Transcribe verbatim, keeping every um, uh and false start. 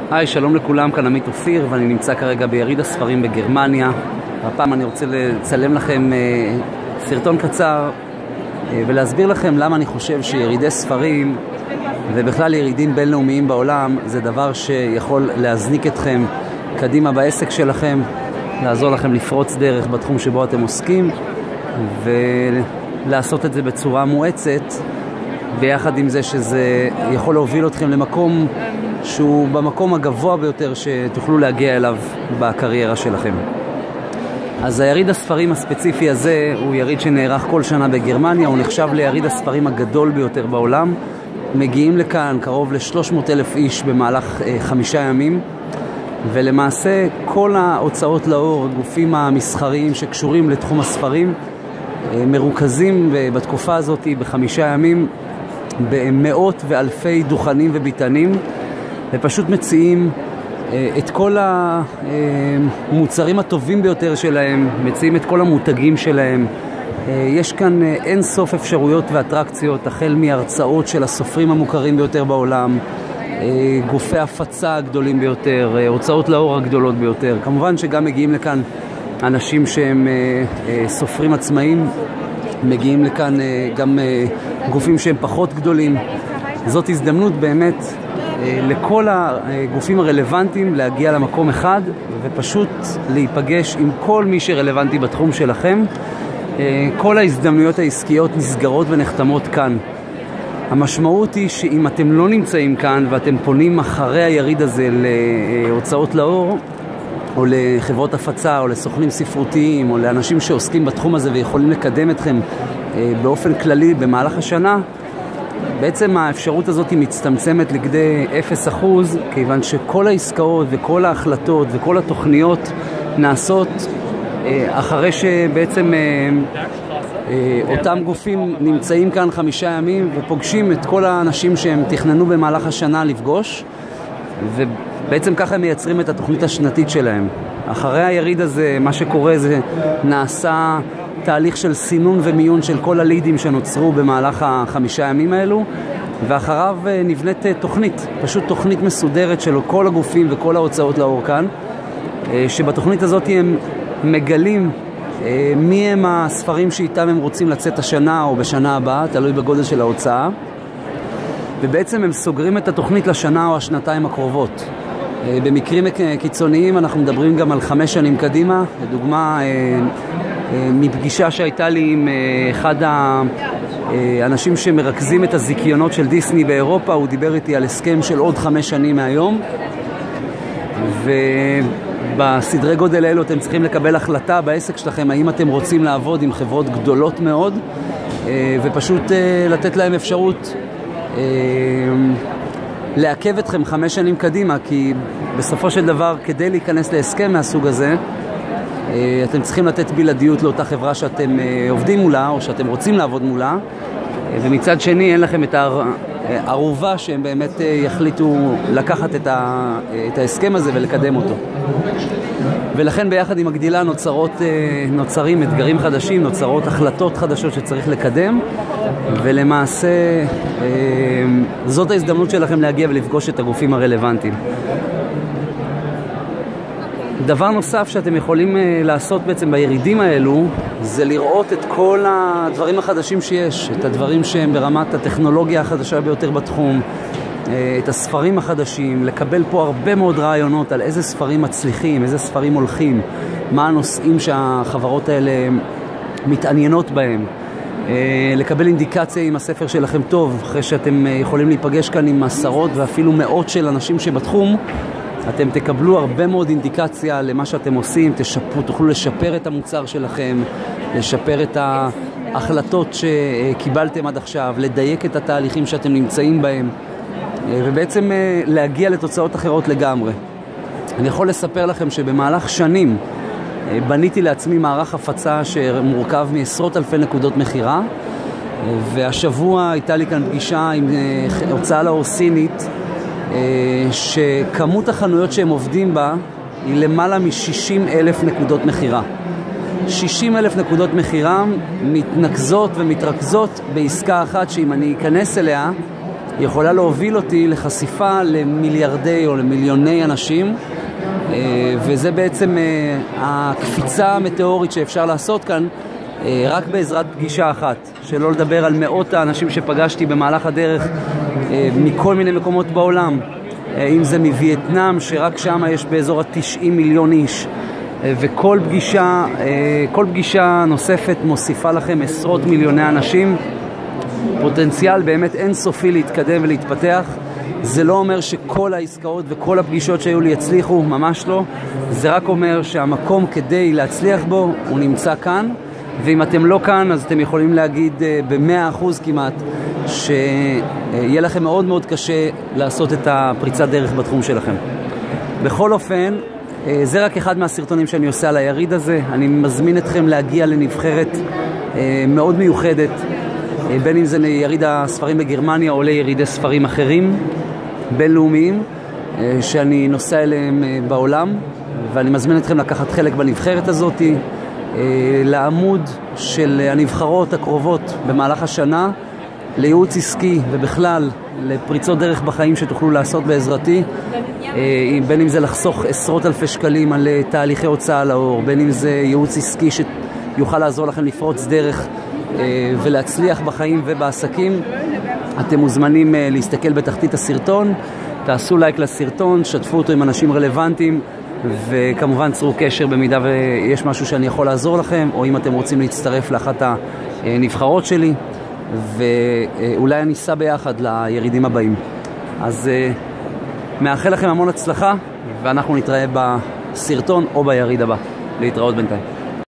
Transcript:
היי, שלום לכולם, כאן עמית אופיר ואני נמצא כרגע ביריד הספרים בגרמניה. הפעם אני רוצה לצלם לכם אה, סרטון קצר אה, ולהסביר לכם למה אני חושב שירידי ספרים ובכלל ירידים בינלאומיים בעולם זה דבר שיכול להזניק אתכם קדימה בעסק שלכם, לעזור לכם לפרוץ דרך בתחום שבו אתם עוסקים ולעשות את זה בצורה מואצת, ביחד עם זה שזה יכול להוביל אתכם למקום שהוא במקום הגבוה ביותר שתוכלו להגיע אליו בקריירה שלכם. אז היריד הספרים הספציפי הזה הוא יריד שנערך כל שנה בגרמניה, הוא נחשב ליריד הספרים הגדול ביותר בעולם. מגיעים לכאן קרוב ל-שלוש מאות אלף איש במהלך אה, חמישה ימים, ולמעשה כל ההוצאות לאור, הגופים המסחריים שקשורים לתחום הספרים, אה, מרוכזים בתקופה הזאת בחמישה ימים במאות ואלפי דוכנים וביטנים, ופשוט מציעים את כל המוצרים הטובים ביותר שלהם, מציעים את כל המותגים שלהם. יש כאן אין סוף אפשרויות ואטרקציות, החל מהרצאות של הסופרים המוכרים ביותר בעולם, גופי הפצה הגדולים ביותר, הוצאות לאור הגדולות ביותר. כמובן שגם מגיעים לכאן אנשים שהם סופרים עצמאיים, מגיעים לכאן גם גופים שהם פחות גדולים. זאת הזדמנות באמת לכל הגופים הרלוונטיים להגיע למקום אחד ופשוט להיפגש עם כל מי שרלוונטי בתחום שלכם. כל ההזדמנויות העסקיות נסגרות ונחתמות כאן. המשמעות היא שאם אתם לא נמצאים כאן ואתם פונים אחרי היריד הזה להוצאות לאור או לחברות הפצה או לסוכנים ספרותיים או לאנשים שעוסקים בתחום הזה ויכולים לקדם אתכם באופן כללי במהלך השנה, בעצם האפשרות הזאת היא מצטמצמת לכדי אפס אחוז, כיוון שכל העסקאות וכל ההחלטות וכל התוכניות נעשות אחרי שבעצם אותם גופים נמצאים כאן חמישה ימים ופוגשים את כל האנשים שהם תכננו במהלך השנה לפגוש, ובעצם ככה הם מייצרים את התוכנית השנתית שלהם. אחרי היריד הזה מה שקורה זה נעשה תהליך של סינון ומיון של כל הלידים שנוצרו במהלך החמישה ימים האלו, ואחריו נבנית תוכנית, פשוט תוכנית מסודרת של כל הגופים וכל ההוצאות לאור כאן, שבתוכנית הזאת הם מגלים מי הם הספרים שאיתם הם רוצים לצאת השנה או בשנה הבאה, תלוי בגודל של ההוצאה, ובעצם הם סוגרים את התוכנית לשנה או השנתיים הקרובות. במקרים קיצוניים אנחנו מדברים גם על חמש שנים קדימה. לדוגמה, מפגישה שהייתה לי עם אחד האנשים שמרכזים את הזיכיונות של דיסני באירופה, הוא דיבר איתי על הסכם של עוד חמש שנים מהיום, ובסדרי גודל האלו אתם צריכים לקבל החלטה בעסק שלכם האם אתם רוצים לעבוד עם חברות גדולות מאוד ופשוט לתת להם אפשרות לעכב אתכם חמש שנים קדימה, כי בסופו של דבר כדי להיכנס להסכם מהסוג הזה אתם צריכים לתת בלעדיות לאותה חברה שאתם עובדים מולה או שאתם רוצים לעבוד מולה, ומצד שני אין לכם את הערובה שהם באמת יחליטו לקחת את, ה, את ההסכם הזה ולקדם אותו. ולכן ביחד עם הגדילה נוצרות, נוצרים אתגרים חדשים, נוצרות החלטות חדשות שצריך לקדם, ולמעשה זאת ההזדמנות שלכם להגיע ולפגוש את הגופים הרלוונטיים. דבר נוסף שאתם יכולים לעשות בעצם בירידים האלו זה לראות את כל הדברים החדשים שיש, את הדברים שהם ברמת הטכנולוגיה החדשה ביותר בתחום, את הספרים החדשים, לקבל פה הרבה מאוד רעיונות על איזה ספרים מצליחים, איזה ספרים הולכים, מה הנושאים שהחברות האלה מתעניינות בהם, לקבל אינדיקציה אם הספר שלכם טוב, אחרי שאתם יכולים להיפגש כאן עם עשרות ואפילו מאות של אנשים שבתחום, אתם תקבלו הרבה מאוד אינדיקציה למה שאתם עושים, תשפרו, תוכלו לשפר את המוצר שלכם, לשפר את ההחלטות שקיבלתם עד עכשיו, לדייק את התהליכים שאתם נמצאים בהם, ובעצם להגיע לתוצאות אחרות לגמרי. אני יכול לספר לכם שבמהלך שנים בניתי לעצמי מערך הפצה שמורכב מעשרות אלפי נקודות מחירה, והשבוע הייתה לי כאן פגישה עם הוצאה לאור סינית, שכמות החנויות שהם עובדים בה היא למעלה מ-שישים אלף נקודות מחירה. שישים אלף נקודות מחירה מתנקזות ומתרכזות בעסקה אחת שאם אני אכנס אליה יכולה להוביל אותי לחשיפה למיליארדי או למיליוני אנשים, וזה בעצם הקפיצה המטאורית שאפשר לעשות כאן רק בעזרת פגישה אחת, שלא לדבר על מאות האנשים שפגשתי במהלך הדרך מכל מיני מקומות בעולם, אם זה מווייטנאם שרק שם יש באזור ה-תשעים מיליון איש, וכל פגישה, כל פגישה נוספת מוסיפה לכם עשרות מיליוני אנשים, פוטנציאל באמת אינסופי להתקדם ולהתפתח. זה לא אומר שכל העסקאות וכל הפגישות שהיו לי יצליחו, ממש לא. זה רק אומר שהמקום כדי להצליח בו הוא נמצא כאן, ואם אתם לא כאן אז אתם יכולים להגיד ב-מאה אחוז כמעט שיהיה לכם מאוד מאוד קשה לעשות את הפריצת דרך בתחום שלכם. בכל אופן, זה רק אחד מהסרטונים שאני עושה על היריד הזה. אני מזמין אתכם להגיע לנבחרת מאוד מיוחדת, בין אם זה יריד הספרים בגרמניה או לירידי ספרים אחרים בינלאומיים שאני נוסע אליהם בעולם, ואני מזמין אתכם לקחת חלק בנבחרת הזאת, לעמוד של הנבחרות הקרובות במהלך השנה, לייעוץ עסקי ובכלל לפריצות דרך בחיים שתוכלו לעשות בעזרתי, בין אם זה לחסוך עשרות אלפי שקלים על תהליכי הוצאה לאור, בין אם זה ייעוץ עסקי שיוכל לעזור לכם לפרוץ דרך ולהצליח בחיים ובעסקים. אתם מוזמנים להסתכל בתחתית הסרטון, תעשו לייק לסרטון, שתפו אותו עם אנשים רלוונטיים, וכמובן צרו קשר במידה ויש משהו שאני יכול לעזור לכם, או אם אתם רוצים להצטרף לאחת הנבחרות שלי, ואולי אני אסע ביחד לירידים הבאים. אז מאחל לכם המון הצלחה, ואנחנו נתראה בסרטון או ביריד הבא. להתראות בינתיים.